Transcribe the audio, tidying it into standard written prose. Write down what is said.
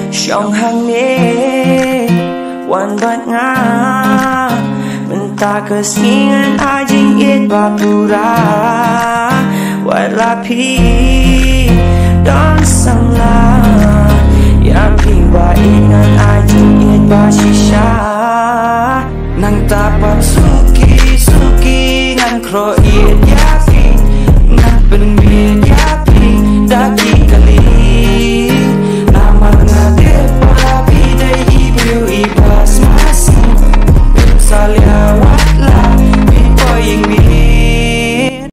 Trong hàng ni wan bat nga Menta kesingan ajing it bapura Wat lapi dan sangla Yang piba ingan ajing it basisya Nang tapa